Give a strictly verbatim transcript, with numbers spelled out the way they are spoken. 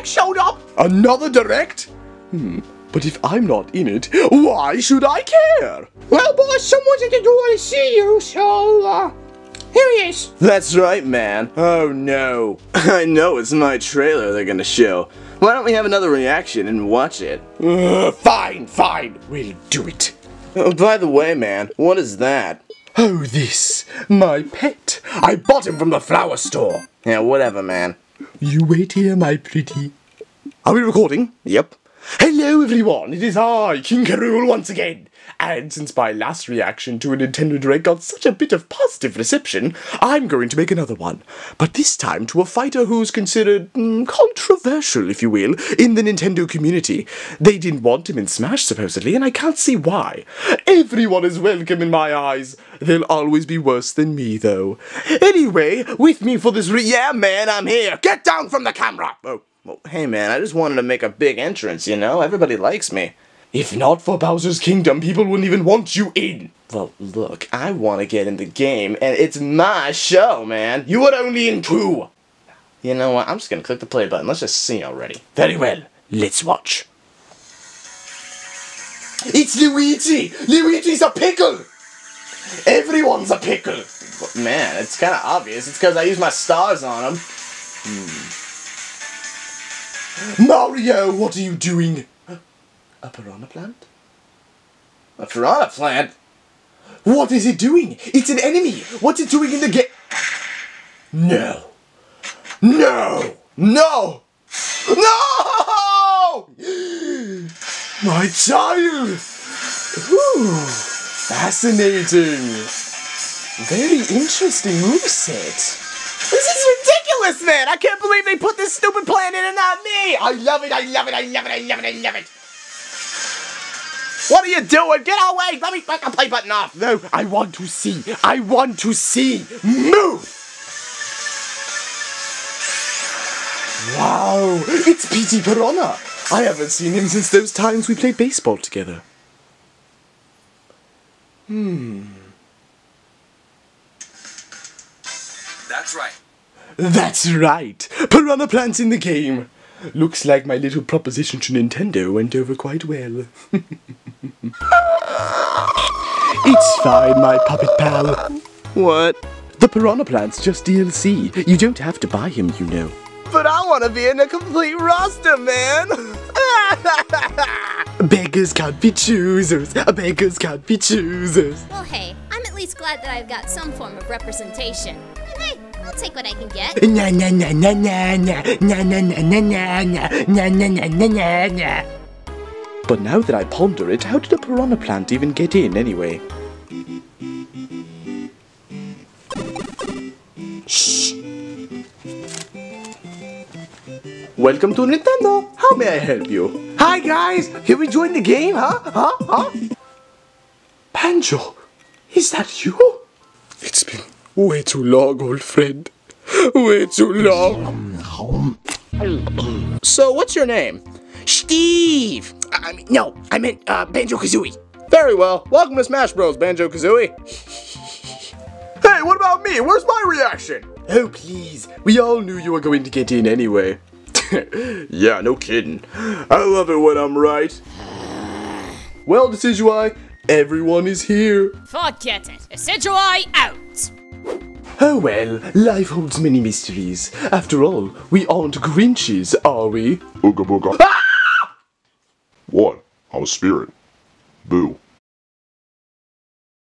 direct showed up! Another direct? Hmm, but if I'm not in it, why should I care? Well, boss, someone's at the door to see you, so, uh, here he is. That's right, man. Oh no. I know it's my trailer they're gonna show. Why don't we have another reaction and watch it? Uh, fine, fine, we'll do it. Oh, by the way, man, what is that? Oh, this, my pet. I bought him from the flower store. Yeah, whatever, man. You wait here, my pretty. Are we recording? Yep. Hello, everyone. It is I, King Rool, once again. And since my last reaction to a Nintendo Direct got such a bit of positive reception, I'm going to make another one. But this time to a fighter who's considered mm, controversial, if you will, in the Nintendo community. They didn't want him in Smash, supposedly, and I can't see why. Everyone is welcome in my eyes. They'll always be worse than me, though. Anyway, with me for this re- Yeah, man, I'm here. Get down from the camera! Oh, well, hey, man, I just wanted to make a big entrance, you know? Everybody likes me. If not for Bowser's Kingdom, people wouldn't even want you in. Well, look, I want to get in the game, and it's my show, man. You are only in two. You know what? I'm just going to click the play button. Let's just see already. Very well. Let's watch. It's Luigi. Luigi's a pickle. Everyone's a pickle. But man, it's kind of obvious. It's because I use my stars on them. Hmm. Mario, what are you doing? A Piranha Plant? A Piranha Plant? What is it doing? It's an enemy! What's it doing in the game? No! No! No! No! My child! Ooh, fascinating! Very interesting moveset. This is ridiculous, man! I can't believe they put this stupid plant in and not me! I love it, I love it, I love it, I love it, I love it! What are you doing? Get away! Let me take the play button off! No, I want to see! I want to see! Move! Wow! It's P T Piranha! I haven't seen him since those times we played baseball together. Hmm... That's right. That's right! Piranha Plant's in the game! Looks like my little proposition to Nintendo went over quite well. It's fine, my puppet pal. What? The Piranha Plant's just D L C. You don't have to buy him, you know. But I want to be in a complete roster, man! Beggars can't be choosers. Beggars can't be choosers. Well, hey, I'm at least glad that I've got some form of representation. And hey, I'll take what I can get. Na na na na na na na na na na na na na na na na na. But now that I ponder it, how did a Piranha Plant even get in anyway? Shh. Welcome to Nintendo. How may I help you? Hi guys, can we join the game, huh? Huh? Huh? Banjo, is that you? It's been way too long, old friend. Way too long. So, what's your name? Steve! I mean, no, I meant uh, Banjo-Kazooie. Very well. Welcome to Smash Bros, Banjo-Kazooie. Hey, what about me? Where's my reaction? Oh, please. We all knew you were going to get in anyway. Yeah, no kidding. I love it when I'm right. Well, Decidueye, everyone is here. Forget it. Decidueye out. Oh well, life holds many mysteries. After all, we aren't Grinches, are we? Ooga booga. Ah! What? I'm a spirit. Boo.